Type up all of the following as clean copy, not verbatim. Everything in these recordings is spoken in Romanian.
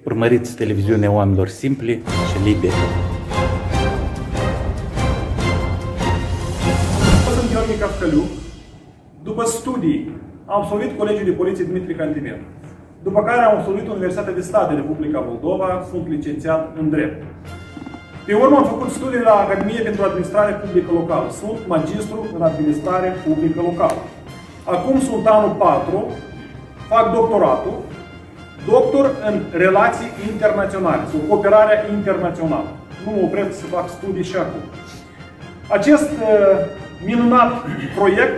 Urmăriți televiziunea oamenilor simpli și liberi. Sunt Gheorghe Cafcăliu. După studii, am absolvit Colegiul de Poliție Dimitrie Cantemir. După care am absolvit Universitatea de Stat din Republica Moldova, sunt licențiat în drept. Pe urmă am făcut studii la Academie pentru Administrare Publică Locală. Sunt magistru în Administrare Publică Locală. Acum sunt anul 4, fac doctoratul, doctor în Relații Internaționale sau Cooperarea Internațională. Nu mă opresc să fac studii și acum. Acest minunat proiect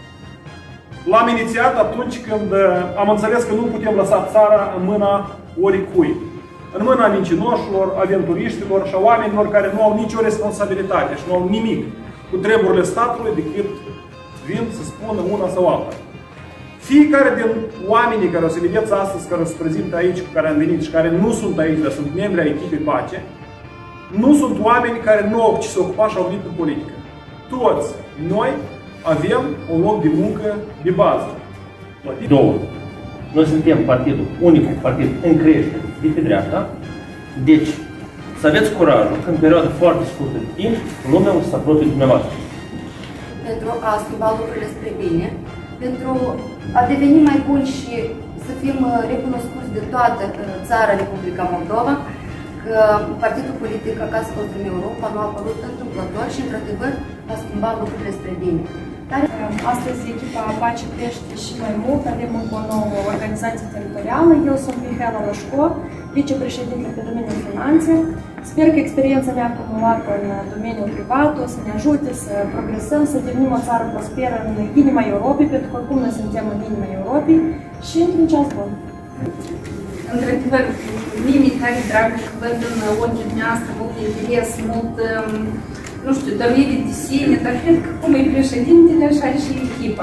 l-am inițiat atunci când am înțeles că nu putem lăsa țara în mâna oricui. În mâna mincinoșilor, aventuriștilor și a oamenilor care nu au nicio responsabilitate și nu au nimic cu treburile statului decât vin să spună una sau alta. Fiecare din oamenii care o să vedeți astăzi, care se prezintă aici, cu care am venit și care nu sunt aici, dar sunt membri ai echipei PACE, nu sunt oameni care nu au ce se ocupa și au venit în politică. Toți noi avem un loc de muncă de bază. Două. Noi suntem partidul, unicul partid în creștere de pe dreapta. Deci, să aveți curajul că în perioadă foarte scurtă de timp, lumea o să se apropie dumneavoastră. Pentru a schimba lucrurile spre bine, pentru a deveni mai buni și să fim recunoscuți de toată țara Republica Moldova, că partidul politic Acasă Construim Europa nu a apărut întâmplător și, într-adevăr, a schimbat lucrurile spre bine. Astăzi echipa PACE crește și mai mult, avem încă o nouă organizație teritorială. Eu sunt Mihaela Lășco, vicepreședinte pe domeniul finanțe. Sper că experiența mea acumulată în domeniul privat o să ne ajute să progresăm, să devenim o țară prosperă în inima Europei, pentru că oricum noi suntem în inima Europei și într-un ceas bun. Într-adevăr, mie mi-e tare drag că văd în ochii dumneavoastră mult interes, mult, nu știu, dorire de sine, dar cred că cum e președintele, așa și echipa.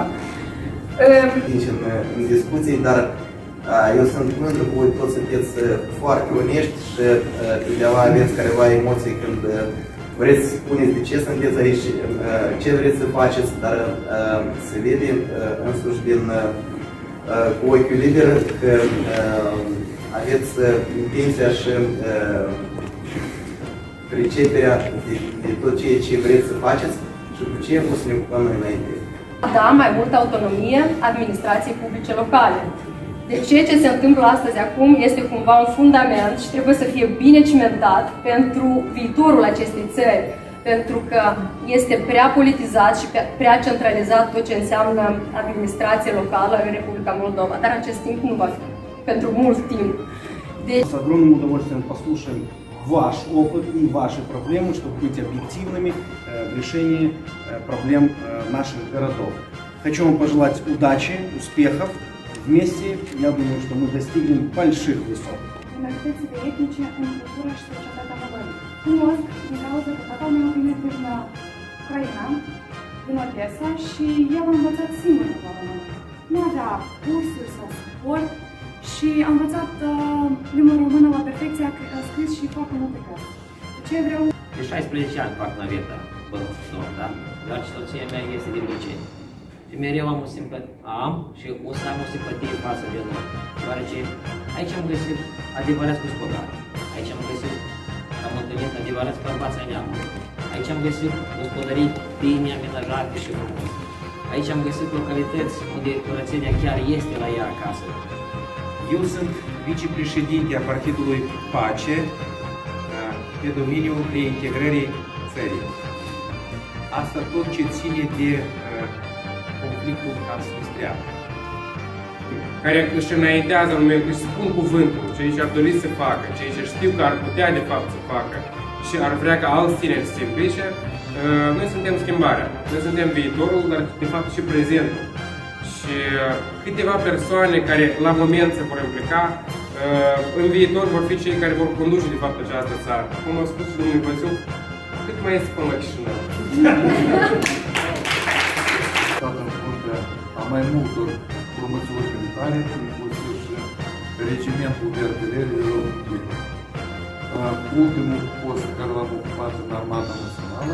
În discuții, dar eu sunt mândru că voi toți sunteți foarte onești și totdeauna aveți careva emoții când vreți să spuneți de ce sunteți aici, ce vreți să faceți, dar se vede însuși din cu ochiul liber că aveți intenția și priceperea de tot ceea ce vreți să faceți și cu ce o să ne ocupăm noi înainte. Da, mai multă autonomie administrației publice locale. Deci ceea ce se întâmplă astăzi acum este cumva un fundament și trebuie să fie bine cimentat pentru viitorul acestei țări. Pentru că este prea politizat și prea centralizat tot ce înseamnă administrație locală în Republica Moldova. Dar acest timp nu va fi pentru mult timp. С огромным удовольствием послушаем ваш опыт и ваши проблемы, чтобы быть объективными в решении проблем наших городов. Хочу вам пожелать удачи, успехов. Вместе, я думаю, что мы достигнем больших высот. Minoritățile etnice în cultură și societatea modernă. Cunosc din cauza că tatăl meu a venit din Ucraina, din Odessa, și el a învățat singur limba română. Nu avea cursuri sau suport și a învățat limba română la perfecție, a scris și foarte multe cărți. Ce vreau? De 16 ani fac naveta, da? Dar soția mea este din Buceni. Și mereu am și o să am o simpatie față de noi. Deoarece aici am găsit adevărați gospodari. Aici am găsit, am întâlnit adevărați bărbați ai neamului. Aici am găsit gospodării bine amenajate și frumos. Aici am găsit localități unde curățenia chiar este la ea acasă. Eu sunt vicepreședinte a partidului PACE pe domeniul reintegrării țării. Asta tot ce ține de conflictul transnistrian. Care își înaintează în momentul, își spun cuvântul, ceea ce ar dori să facă, ceea ce știu că ar putea de fapt să facă și ar vrea ca alți tineri să se implice, noi suntem schimbarea. Noi suntem viitorul, dar de fapt și prezentul. Și câteva persoane care la moment se vor implica, în viitor vor fi cei care vor conduce de fapt această țară. Cum a spus și domnul Văziu, cât mai este până la Chișinău. În fruntea a mai multor formațiuni militare, inclusiv și regimentul de artilerie României. Ultimul post care l-am ocupat în Armata Națională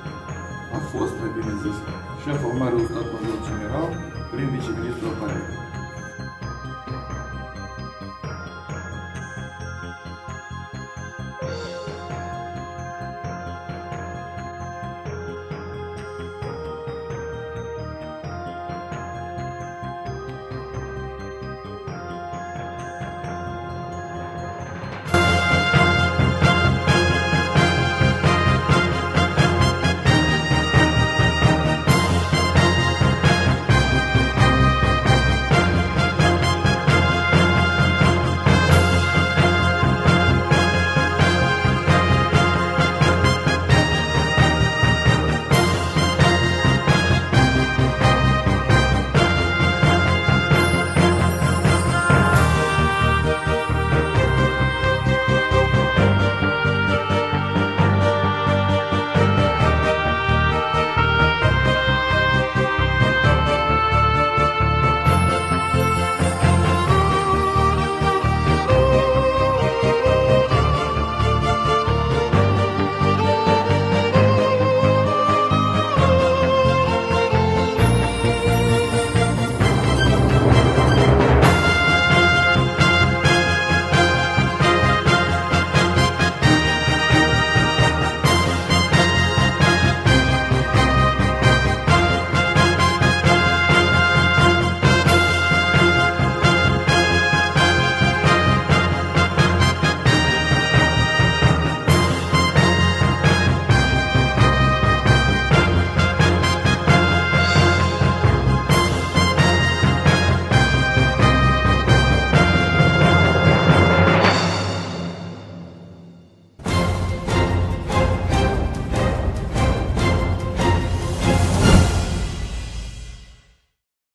a fost, mai bine zis, șef al Marelui Stat Major General prin viceministrul apărării.